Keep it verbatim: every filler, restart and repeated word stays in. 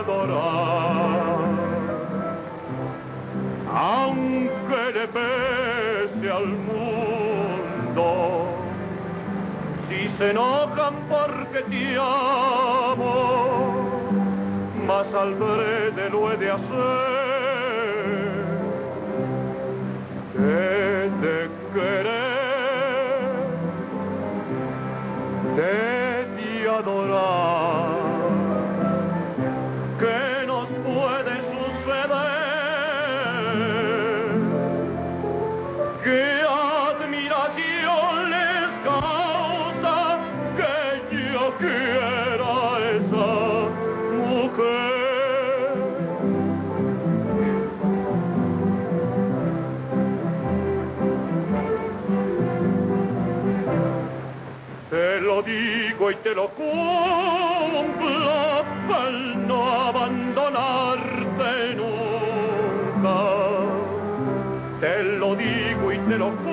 adorar. Aunque le pese al mundo, si se enojan porque te amo, más al breve lo he de hacer, que de querer, de ti adorar. ¿Qué nos puede suceder? ¿Qué admiración les causa que yo quiera a esa mujer? Te lo digo y te lo cumplo al no abandonarte nunca. Te lo digo y te lo cumplo